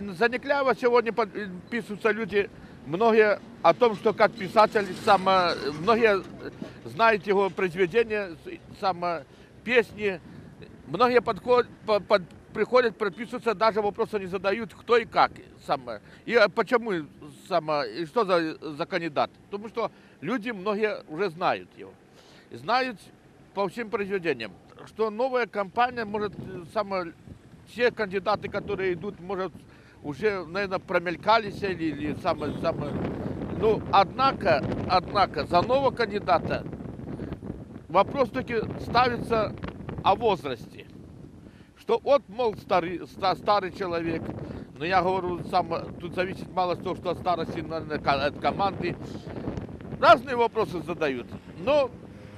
За Никляева сегодня подписываются люди, многие о том, что как писатель, многие знают его произведения, песни, многие приходят, подписываются, даже вопроса не задают, кто и как. И почему, и что за кандидат. Потому что люди, многие уже знают его. Знают по всем произведениям, что новая кампания может, все кандидаты, которые идут, может, уже, наверное, промелькались или Ну, однако, за нового кандидата вопрос таки ставится о возрасте. Что вот, мол, старый человек, но я говорю, тут зависит мало того, что от старости, наверное, от команды. Разные вопросы задают, но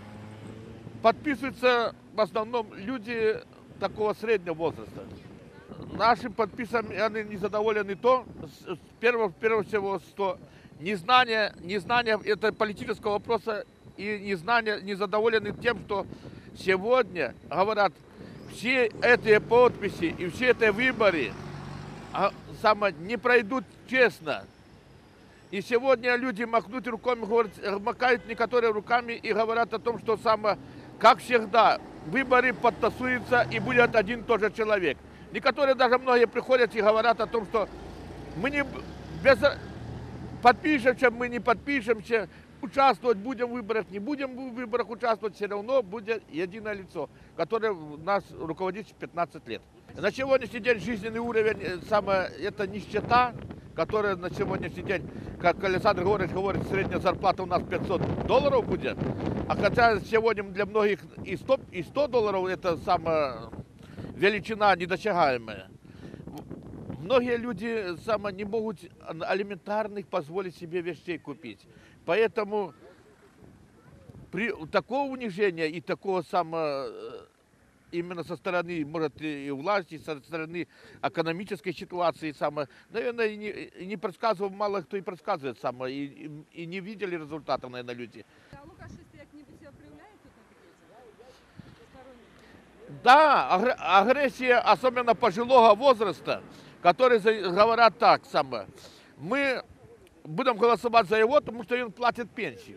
подписываются в основном люди такого среднего возраста. Нашим подписчикам они незадоволены прежде всего, что незнание это политического вопроса и незадоволены тем, что сегодня, говорят, все эти подписи и все эти выборы не пройдут честно. И сегодня люди махнут руками, макают некоторые руками и говорят о том, что как всегда, выборы подтасуются и будет один и тот же человек. Некоторые даже многие приходят и говорят о том, что мы не подпишемся, мы не подпишемся, участвовать будем в выборах, не будем в выборах участвовать, все равно будет единое лицо, которое нас руководит 15 лет. На сегодняшний день жизненный уровень, это нищета, которая на сегодняшний день, как Александр Григорьевич говорит, средняя зарплата у нас $500 будет, а хотя сегодня для многих и $100 это величина недосягаемая. Многие люди не могут элементарных позволить себе вещей купить. Поэтому при такого унижения и такого именно со стороны, может, и власти, со стороны экономической ситуации, наверное, и не предсказывал, мало кто и предсказывает, и не видели результатов, наверное, люди. А Лукашисты как-нибудь себя проявляют тут на Сторонники? Да, агрессия, особенно пожилого возраста, которые говорят так, мы будем голосовать за его, потому что он платит пенсию.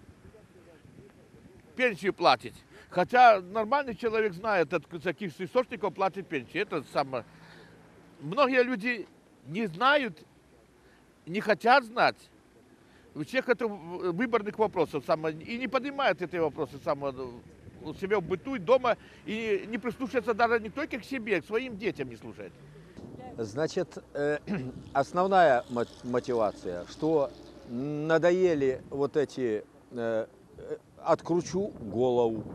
Пенсию платит. Хотя нормальный человек знает, от каких источников платит пенсию. Это Многие люди не знают, не хотят знать всех этих выборных вопросов, и не поднимают эти вопросы у себя в быту, дома, и не прислушиваются даже не только к себе, к своим детям не слушают. Значит, основная мотивация, что надоели вот эти откручу голову,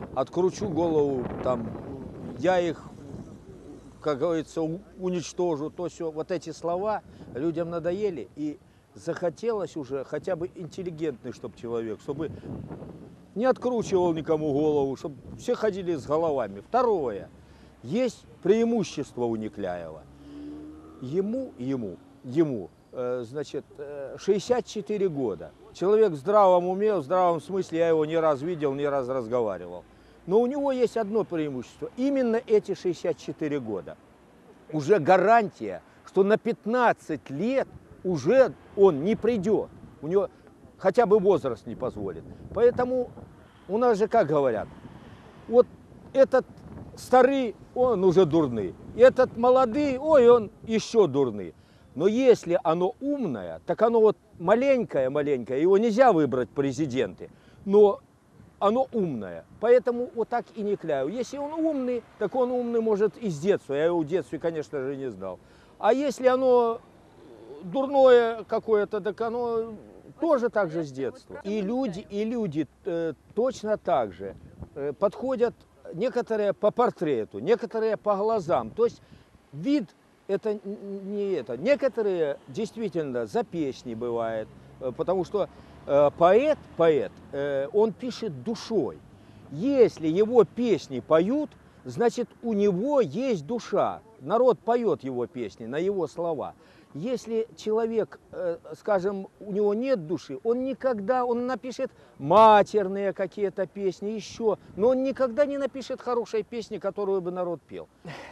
там, я их, как говорится, уничтожу, то все. Вот эти слова людям надоели, и захотелось уже хотя бы интеллигентный, чтобы человек, чтобы не откручивал никому голову, чтобы все ходили с головами. Второе, есть преимущество у Никляева. Ему, значит, 64 года. Человек в здравом уме, в здравом смысле, я его не раз видел, не раз разговаривал. Но у него есть одно преимущество. Именно эти 64 года. Уже гарантия, что на 15 лет уже он не придет. У него хотя бы возраст не позволит. Поэтому у нас же как говорят, вот этот старый, он уже дурный. Этот молодый, ой, он еще дурный. Но если оно умное, так оно вот маленькое, его нельзя выбрать президенты, но оно умное. Поэтому вот так и Никляев. Если он умный, так он умный может и с детства. Я его в детстве, конечно же, не знал. А если оно дурное какое-то, так оно тоже так же с детства. И люди точно так же подходят, некоторые по портрету, некоторые по глазам. То есть вид это не это. Некоторые действительно за песни бывает, потому что поэт, он пишет душой. Если его песни поют, значит у него есть душа. Народ поет его песни, на его слова. Если человек, скажем, у него нет души, он напишет матерные какие-то песни, еще, но он никогда не напишет хорошей песни, которую бы народ пел. Те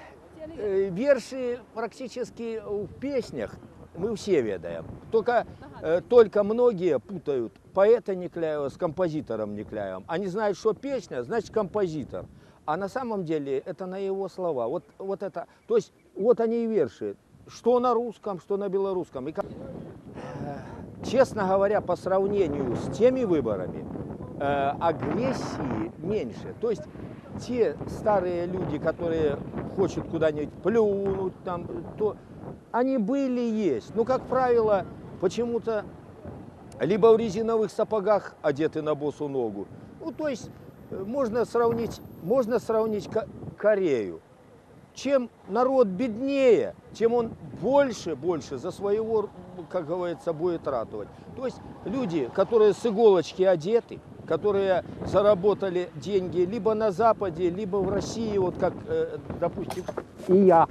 Верши практически в песнях мы все ведаем. Только многие путают поэта Никляева с композитором Никляевым. Они знают, что песня, значит композитор. А на самом деле это на его слова. Вот это, то есть вот они и верши. Что на русском, что на белорусском. Честно говоря, по сравнению с теми выборами, агрессии меньше. То есть те старые люди, которые хотят куда-нибудь плюнуть, там, то они были и есть. Но, как правило, почему-то либо в резиновых сапогах одеты на босу ногу. Ну, то есть можно сравнить Корею. Чем народ беднее, тем он больше за своего, как говорится, будет ратовать. То есть люди, которые с иголочки одеты, которые заработали деньги либо на Западе, либо в России, вот как, допустим, и я.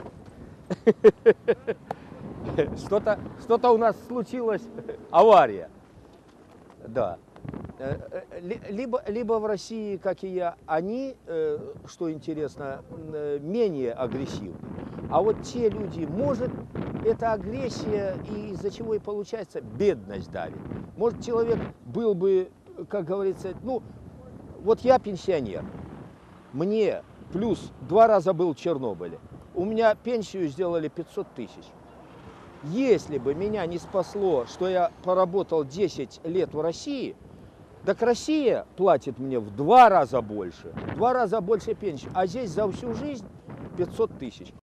Что-то у нас случилось, авария. Да. Либо в России, как и я, они, что интересно, менее агрессивны. А вот те люди, может, это агрессия, и из-за чего и получается бедность давит. Может, человек был бы, как говорится, ну, вот я пенсионер, мне плюс 2 раза был в Чернобыле, у меня пенсию сделали 500 тысяч. Если бы меня не спасло, что я поработал 10 лет в России, так Россия платит мне в 2 раза больше пенсию, а здесь за всю жизнь 500 тысяч.